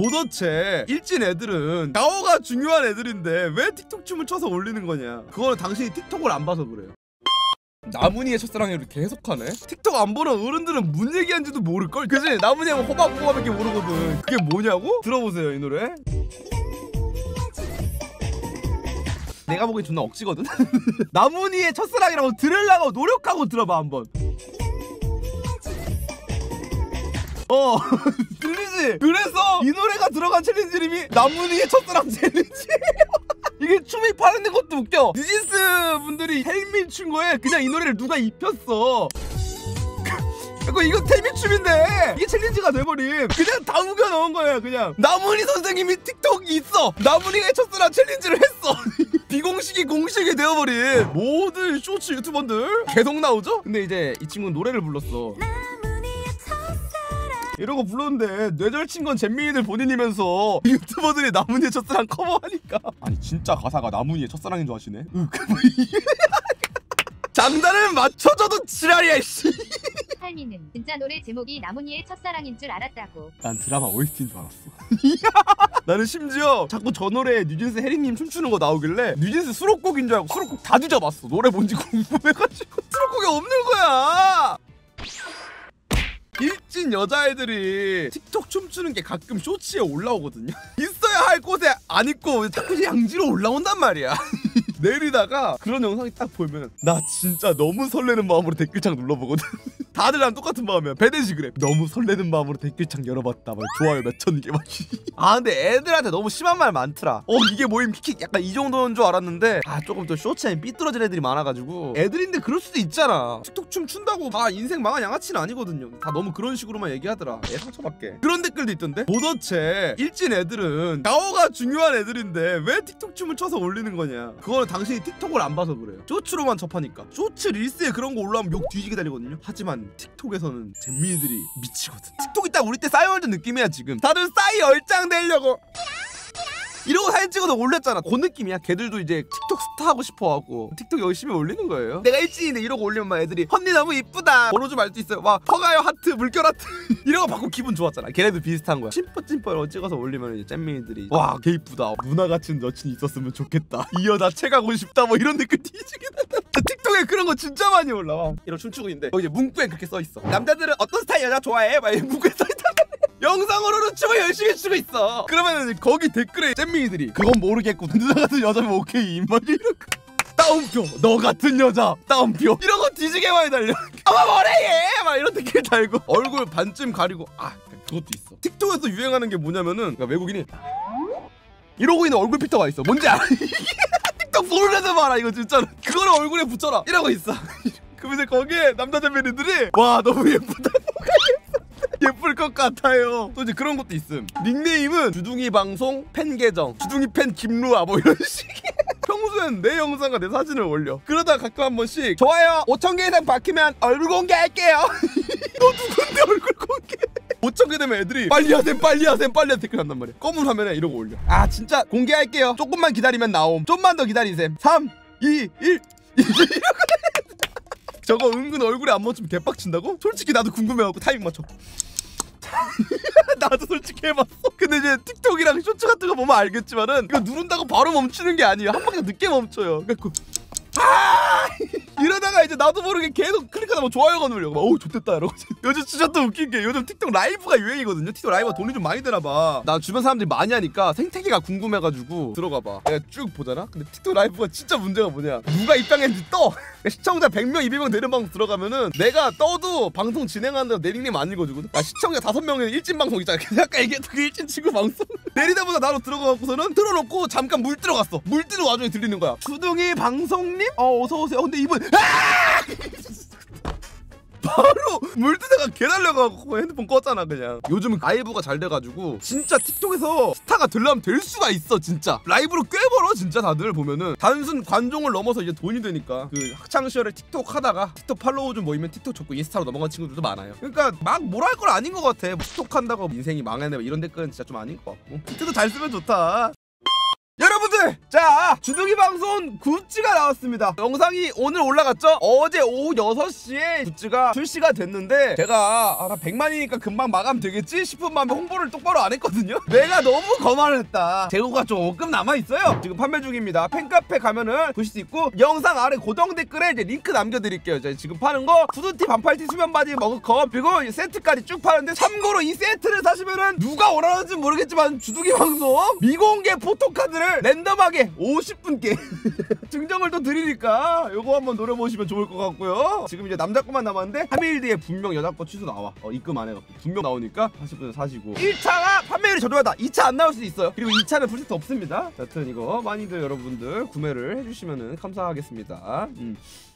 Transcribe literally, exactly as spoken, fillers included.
도대체 일진 애들은 가오가 중요한 애들인데 왜 틱톡 춤을 춰서 올리는 거냐. 그거는 당신이 틱톡을 안 봐서 그래요. 나문이의 첫사랑이를 계속하네. 틱톡 안 보는 어른들은 뭔 얘기하는지도 모를걸? 그치? 나문이 하면 호박호박밖에 모르거든. 그게 뭐냐고? 들어보세요 이 노래. 내가 보기엔 존나 억지거든? 나문이의 첫사랑이라고 들으려고 노력하고 들어봐 한번. 어 들리지? 그래서 이 노래가 들어간 챌린지 이름이 나문이의 첫사랑 챌린지. 이게 춤이 파는 것도 웃겨. 뉴진스 분들이 텔미 춘 거에 그냥 이 노래를 누가 입혔어. 그리고 이거 텔미 춤인데 이게 챌린지가 돼버림. 그냥 다 우겨 넣은 거야. 그냥 나문이 선생님이 틱톡이 있어. 나문이가 첫사랑 챌린지를 했어. 비공식이 공식이 되어버린 모든 쇼츠 유튜버들 계속 나오죠? 근데 이제 이 친구는 노래를 불렀어. 이러고 불렀는데 뇌절친 건 잼민이들 본인이면서 유튜버들이 나문이의 첫사랑 커버하니까. 아니 진짜 가사가 나문이의 첫사랑인 줄 아시네? 장단을 맞춰줘도 지랄이야 씨. 할미는 진짜 노래 제목이 나문이의 첫사랑인 줄 알았다고. 난 드라마 오에스티인 줄 알았어. 나는 심지어 자꾸 저 노래에 뉴진스 혜리님 춤추는 거 나오길래 뉴진스 수록곡인 줄 알고 수록곡 다 뒤져봤어. 노래 뭔지 궁금해가지고. 수록곡이 없는 거야. 일진 여자애들이 틱톡 춤추는 게 가끔 쇼츠에 올라오거든요. 있어야 할 곳에 안 있고 자꾸 양지로 올라온단 말이야. 내리다가 그런 영상이 딱 보면 나 진짜 너무 설레는 마음으로 댓글창 눌러보거든. 다들 난 똑같은 마음이야. 배대지 그래. 너무 설레는 마음으로 댓글창 열어봤다. 막 좋아요 몇천 개 막. 아 근데 애들한테 너무 심한 말 많더라. 어 이게 모임 킥킥 약간 이 정도인 줄 알았는데 아 조금 또 쇼츠에 삐뚤어진 애들이 많아가지고. 애들인데 그럴 수도 있잖아. 틱톡 춤 춘다고 다 인생 망한 양아치는 아니거든요. 다 너무 그런 식으로만 얘기하더라. 애 상처받게. 그런 댓글도 있던데. 도대체 일진 애들은 가오가 중요한 애들인데 왜 틱톡 춤을 춰서 올리는 거냐. 그거는 당신이 틱톡을 안 봐서 그래요. 쇼츠로만 접하니까. 쇼츠 릴스에 그런 거 올라오면 욕 뒤지게 달리거든요. 하지만 틱톡에서는 잼민이들이 미치거든. 틱톡이 딱 우리 때 싸이월드 느낌이야 지금. 다들 싸이 얼짱 되려고 이러고 사진 찍어서 올렸잖아. 그 느낌이야. 걔들도 이제 틱톡 스타 하고 싶어하고 틱톡 열심히 올리는 거예요. 내가 일진인데 이러고 올리면 막 애들이 언니 너무 이쁘다 번호좀 알 수 있어요. 막 퍼가요 하트 물결 하트 이러고 받고 기분 좋았잖아. 걔네도 비슷한 거야. 찜퍼찜퍼 찍어서 올리면 이제 잼민이들이 와 개 이쁘다 누나 같은 여친 있었으면 좋겠다 이 여자 채가고 싶다 뭐 이런 댓글 뒤지게 된다. 틱톡에 그런 거 진짜 많이 올라와. 이런 춤추고 있는데 거기 이제 문구에 그렇게 써있어. 남자들은 어떤 스타일 여자 좋아해? 막 문구에 써있다. 영상으로는 춤을 열심히 추고 있어. 그러면은 거기 댓글에 잼민이들이 그건 모르겠고 누나 같은 여자면 오케이 막 이러고 따옴표 너 같은 여자 따옴표 이런 거 뒤지게 많이 달려. 아마 뭐래 얘 막 이런 댓글 달고 얼굴 반쯤 가리고. 아 그것도 있어. 틱톡에서 유행하는 게 뭐냐면은 그러니까 외국인이 이러고 있는 얼굴 필터가 있어. 뭔지 알아? 틱톡 모르는 애 봐라 이거 진짜로. 그거를 얼굴에 붙여라 이러고 있어. 그럼 이제 거기에 남자 잼민이들이 와 너무 예쁘다 예쁠 것 같아요. 또 이제 그런 것도 있음. 닉네임은 주둥이 방송 팬 계정 주둥이 팬 김루아 뭐 이런 식의. 평소엔 내 영상과 내 사진을 올려. 그러다 가끔 한 번씩 좋아요 오천 개 이상 박히면 얼굴 공개할게요. 너 누군데 얼굴 공개. 오천 개 되면 애들이 빨리 하셈 빨리 하셈 빨리 하셈 댓글 한단 말이야. 검은 화면에 이러고 올려. 아 진짜 공개할게요 조금만 기다리면 나옴 좀만 더 기다리셈 삼 이 일 저거 은근 얼굴에 안 멈추면 개빡친다고? 솔직히 나도 궁금해갖고 타이밍 맞춰. 나도 솔직히 해봤어. 근데 이제 틱톡이랑 쇼츠 같은 거 보면 알겠지만은 이거 누른다고 바로 멈추는 게 아니에요. 한 바퀴 늦게 멈춰요. 그래갖고 아 이러다가 이제 나도 모르게 계속 클릭하다 뭐 좋아요가 누르려고 어우 좋댔다 이러고. 요즘 진짜 또 웃긴 게 요즘 틱톡 라이브가 유행이거든요. 틱톡 라이브가 돈이 좀 많이 되나봐. 나 주변 사람들이 많이 하니까 생태계가 궁금해가지고 들어가봐. 내가 쭉 보잖아. 근데 틱톡 라이브가 진짜 문제가 뭐냐 누가 입장했는지 떠. 시청자 백 명 이백 명 되는 방송 들어가면은 내가 떠도 방송 진행하는데 내 닉네임 안 읽어주거든. 나 시청자 다섯 명의 일진 방송 있잖아. 아까 얘기했던 그 일진 친구 방송 내리다보다 나로 들어가갖고서는 틀어놓고 잠깐 물 들어갔어. 물 뜨는 와중에 들리는 거야. 주둥이 방송님? 어 어서오세요. 근데 이분 아! 바로 물 뜨다가 개 달려가고 핸드폰 껐잖아 그냥. 요즘은 라이브가 잘 돼가지고 진짜 틱톡에서 스타가 되려면 될 수가 있어. 진짜 라이브로 꽤 벌어 진짜. 다들 보면은 단순 관종을 넘어서 이제 돈이 되니까. 그 학창시절에 틱톡 하다가 틱톡 팔로우 좀 모이면 틱톡 접고 인스타로 넘어간 친구들도 많아요. 그러니까 막 뭐라 할 건 아닌 것 같아. 틱톡 한다고 인생이 망하네 이런 댓글은 진짜 좀 아닌 것 같고. 비트도 잘 쓰면 좋다. 여러분들 여러분들, 자 주둥이 방송 굿즈가 나왔습니다. 영상이 오늘 올라갔죠? 어제 오후 여섯 시에 굿즈가 출시가 됐는데 제가 아, 나 백만이니까 금방 마감 되겠지 싶은 마음에 홍보를 똑바로 안 했거든요. 내가 너무 거만을 했다. 재고가 조금 남아있어요. 지금 판매 중입니다. 팬카페 가면은 보실 수 있고, 영상 아래 고정 댓글에 이제 링크 남겨드릴게요. 자, 지금 파는 거 후드티, 반팔티, 수면바지, 머그컵, 그리고 이 세트까지 쭉 파는데, 참고로 이 세트를 사시면은 누가 원하는지 모르겠지만 주둥이 방송 미공개 포토카드를 랜덤하게 오십 분께 증정을 또 드리니까 요거 한번 노려보시면 좋을 것 같고요. 지금 이제 남자 거만 남았는데 삼 일 뒤에 분명 여자 거 취소 나와. 어, 입금 안 해갖고 분명 나오니까 사실 분은 사시고, 일 차가 판매율이 저조하다. 이 차 안 나올 수도 있어요. 그리고 이 차는 풀세트 없습니다. 여튼 이거 많이들 여러분들 구매를 해주시면 감사하겠습니다. 음.